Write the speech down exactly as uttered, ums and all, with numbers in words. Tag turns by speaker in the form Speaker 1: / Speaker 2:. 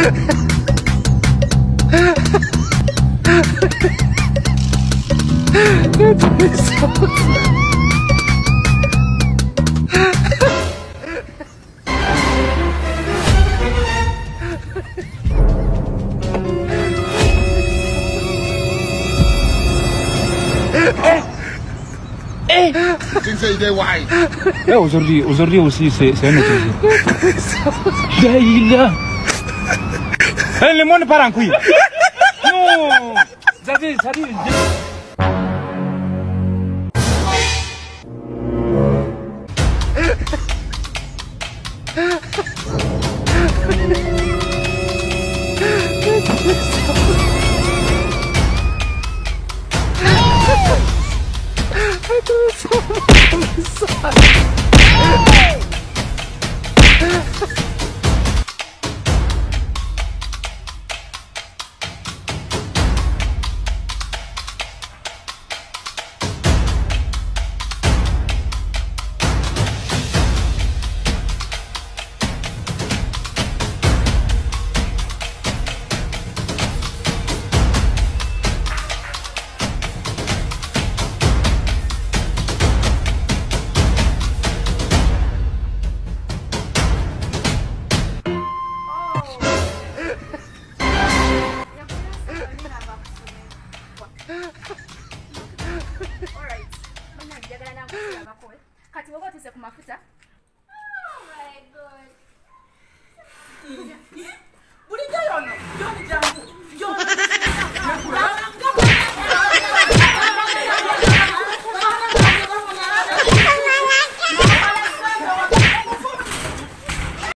Speaker 1: Eh, aujourd'hui, aujourd'hui aussi, c'est un autre jour. Là, il a. Eh, le monde part en couille. Non, ça dit, ça dit.